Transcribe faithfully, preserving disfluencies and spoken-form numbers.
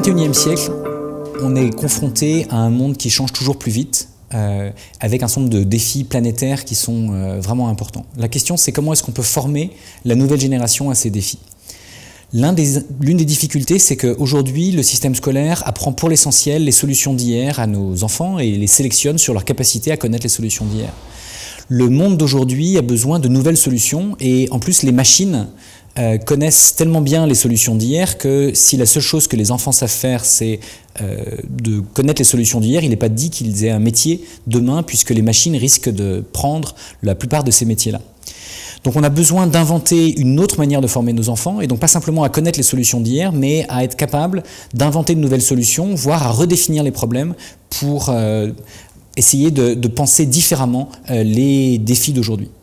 vingt et unième siècle, on est confronté à un monde qui change toujours plus vite, euh, avec un certain nombre de défis planétaires qui sont euh, vraiment importants. La question, c'est comment est-ce qu'on peut former la nouvelle génération à ces défis. L'une des, l'une des difficultés, c'est qu'aujourd'hui, le système scolaire apprend pour l'essentiel les solutions d'hier à nos enfants et les sélectionne sur leur capacité à connaître les solutions d'hier. Le monde d'aujourd'hui a besoin de nouvelles solutions et en plus, les machines euh, connaissent tellement bien les solutions d'hier que si la seule chose que les enfants savent faire, c'est euh, de connaître les solutions d'hier, il n'est pas dit qu'ils aient un métier demain puisque les machines risquent de prendre la plupart de ces métiers-là. Donc on a besoin d'inventer une autre manière de former nos enfants, et donc pas simplement à connaître les solutions d'hier, mais à être capable d'inventer de nouvelles solutions, voire à redéfinir les problèmes pour euh, essayer de, de penser différemment euh, les défis d'aujourd'hui.